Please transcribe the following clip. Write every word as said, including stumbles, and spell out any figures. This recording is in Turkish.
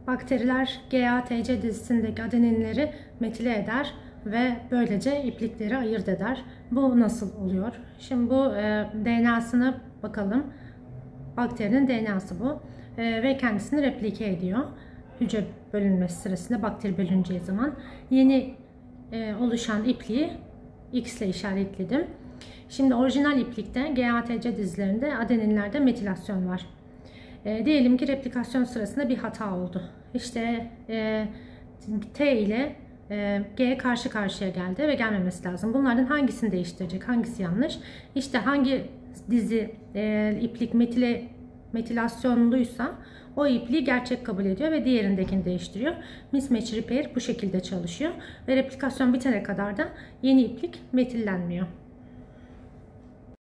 Bakteriler G A T C dizisindeki adeninleri metile eder ve böylece iplikleri ayırt eder. Bu nasıl oluyor? Şimdi bu e, D N A'sına bakalım. Bakterinin D N A'sı bu e, ve kendisini replike ediyor. Hücre bölünmesi sırasında bakteri bölüneceği zaman yeni e, oluşan ipliği X ile işaretledim. Şimdi orijinal iplikte G A T C dizilerinde adeninlerde metilasyon var. E, diyelim ki replikasyon sırasında bir hata oldu. İşte e, T ile e, G karşı karşıya geldi ve gelmemesi lazım. Bunlardan hangisini değiştirecek? Hangisi yanlış? İşte hangi dizi e, iplik metile, metilasyonluysa o ipliği gerçek kabul ediyor ve diğerindekini değiştiriyor. Mismatch repair bu şekilde çalışıyor ve replikasyon bitene kadar da yeni iplik metillenmiyor.